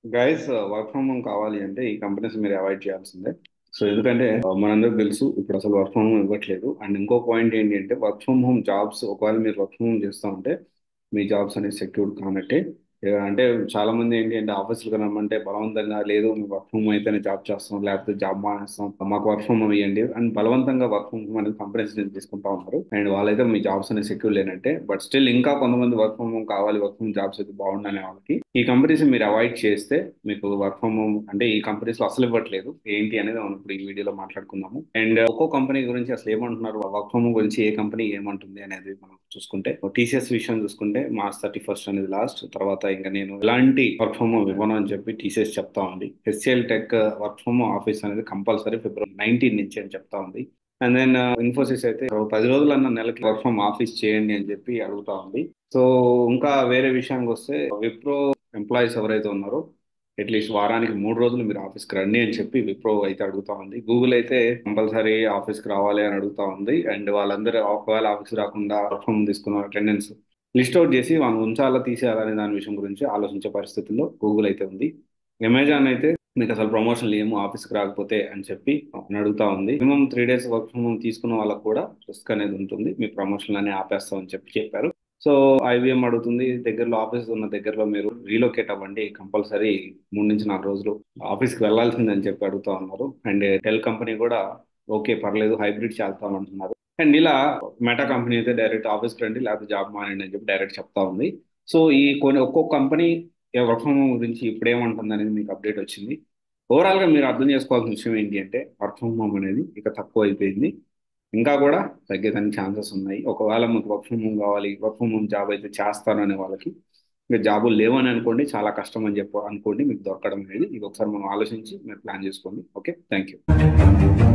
Guys, work from home కావాలి అంటే ఈ కంపెనీస్ మీరు అవాయిడ్ చేయాల్సిందే. సో ఎందుకంటే మనందరికి తెలుసు ఇప్పుడు అసలు వర్క్ ఫ్రమ్ హోమ్ ఇవ్వట్లేదు. అండ్ ఇంకో పాయింట్ ఏంటి అంటే వర్క్ ఫ్రమ్ హోమ్ జాబ్స్ ఒకవేళ మీరు వర్క్ ఫ్రమ్ హోమ్ చేస్తా ఉంటే మీ జాబ్స్ అనేది సెక్యూర్డ్ కానట్టే. అంటే చాలా మంది ఏంటి అంటే ఆఫీసులకు రమ్మంటే బలవంతంగా లేదు మేము వర్క్ ఫ్రమ్ హోమ్ అయితేనే జాబ్ చేస్తాం, లేకపోతే జాబ్ మానేస్తాం, మాకు వర్క్ ఫ్రమ్ హోమ్ ఇవ్వండి అని బలవంతంగా వర్క్ ఫ్రమ్ హోమ్ అనేది కంపెనీస్ నుంచి తీసుకుంటా ఉన్నారు. అండ్ వాళ్ళైతే మీ జాబ్స్ అనేది సెక్యూర్ లేనట్టే. బట్ స్టిల్ ఇంకా కొంతమంది వర్క్ ఫ్రమ్ హోమ్ కావాలి, వర్క్ ఫ్రమ్ జాబ్స్ అయితే బాగుండనే వాళ్ళకి ఈ కంపెనీస్ మీరు అవాయిడ్ చేస్తే మీకు వర్క్ ఫ్రమ్ హోమ్ అంటే ఈ కంపెనీస్ లో అసలు ఇవ్వట్లేదు. ఏంటి అనేది మనం ఇప్పుడు ఈ వీడియోలో మాట్లాడుకుందాము. అండ్ ఒక్కో కంపెనీ గురించి అసలు ఏమంటున్నారు, వర్క్ ఫ్రమ్ హోమ్ గురించి ఏ కంపెనీ ఏమంటుంది అనేది మనం చూసుకుంటే టీసీఎస్ విషయం చూసుకుంటే మార్చ్ 31 అనేది లాస్ట్. తర్వాత ఇంకా నేను ఎలాంటి వర్క్ ఫ్రమ్ హోమ్ ఇవ్వను అని చెప్పి టీసీఎస్ చెప్తా ఉంది. HCL tech work from office అనేది కంపల్సరీ ఫిబ్రవరి 19 నుంచి అని చెప్తా ఉంది. అండ్ దెన్ ఇన్ఫోసిస్ అయితే 10 రోజులన్న నెలకి వర్క్ ఫ్రమ్ ఆఫీస్ చేయండి అని చెప్పి అడుగుతా ఉంది. సో ఇంకా వేరే విషయానికి వస్తే విప్రో ఎంప్లాయీస్ ఎవరైతే ఉన్నారో అట్లీస్ట్ వారానికి 3 రోజులు మీరు ఆఫీస్కి రండి అని చెప్పి విప్రో అయితే అడుగుతా ఉంది. గూగుల్ అయితే కంపల్సరీ ఆఫీస్కి రావాలి అని అడుగుతా ఉంది. అండ్ వాళ్ళందరూ ఒకవేళ ఆఫీస్ రాకుండా వర్క్ ఫ్రమ్ తీసుకున్న అటెండెన్స్ లిస్ట్ అవుట్ చేసి వాళ్ళు ఉంచాలా తీసేయాలనే దాని విషయం గురించి ఆలోచించే పరిస్థితుల్లో గూగుల్ అయితే ఉంది. అమెజాన్ అయితే మీకు అసలు ప్రమోషన్లు ఏమో ఆఫీస్కి రాకపోతే అని చెప్పి అని అడుగుతా ఉంది. Minimum 3 days work from home తీసుకున్న వాళ్ళకు కూడా రిస్క్ అనేది ఉంటుంది, మీ ప్రమోషన్లు అనే ఆపేస్తాం అని చెప్పి చెప్పారు. సో ఐబిఎం అడుగుతుంది దగ్గరలో ఆఫీస్ ఉన్న దగ్గరలో మీరు రీలొకేట్ అవ్వండి, కంపల్సరీ 3 నుంచి 4 రోజులు ఆఫీస్కి వెళ్ళాల్సిందని చెప్పి అడుగుతా ఉన్నారు. అండ్ డెల్ కంపెనీ కూడా ఓకే పర్లేదు హైబ్రిడ్ చేస్తామంటున్నారు. అండ్ ఇలా మెటా కంపెనీ అయితే డైరెక్ట్ ఆఫీస్కి రండి లేకపోతే జాబ్ మానేయండి అని చెప్పి డైరెక్ట్ చెప్తా ఉంది. సో ఈ కొన్ని ఒక్కొక్క కంపెనీ వర్క్ ఫ్రమ్ హోమ్ గురించి ఇప్పుడు ఏమంటుంది అనేది మీకు అప్డేట్ వచ్చింది. ఓవరాల్ గా మీరు అర్థం చేసుకోవాల్సిన విషయం ఏంటి అంటే వర్క్ ఫ్రమ్ హోమ్ అనేది ఇక తక్కువ అయిపోయింది, ఇంకా కూడా తగ్గేదానికి ఛాన్సెస్ ఉన్నాయి. ఒకవేళ మీకు వర్క్ ఫ్రమ్ హోమ్ కావాలి, వర్క్ ఫ్రమ్ హోమ్ జాబ్ అయితే చేస్తాను అనే వాళ్ళకి ఇంకా జాబులు లేవని అనుకోండి, చాలా కష్టం అని చెప్పి అనుకోండి మీకు దొరకడం అనేది. ఇది ఒకసారి మనం ఆలోచించి మీరు ప్లాన్ చేసుకోండి. Okay, thank you.